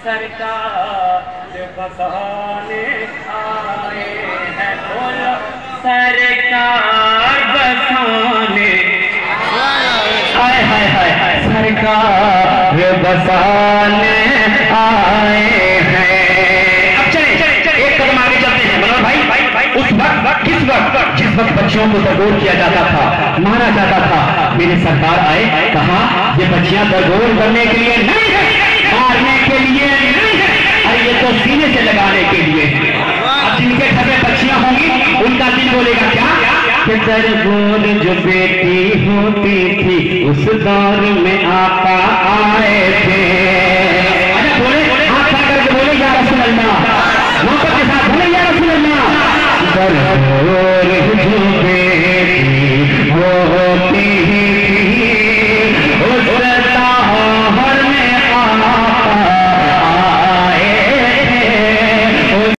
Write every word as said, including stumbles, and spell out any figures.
सरकार बसाने आए हैं। बोलो सरकार बसाने, हाय हाय हाय हाय, सरकार बसाने आए हैं। अब चले चले चले एक कदम आगे चलते हैं मनोहर भाई, भाई, भाई। उस वक्त किस वक्त जिस वक्त बच्चियों को दरगोर किया जाता था, मारा जाता था, मेरे सरकार आए, कहा ये बच्चियां दरगोर करने के लिए नहीं है, मारने के लिए नहीं है, अरे ये तो सीने से लगाने के लिए। अब जिनके घर में बच्चियां होंगी उनका दिल बोलेगा क्या कि दरगोर जो बेटी होती थी उस दौर में आका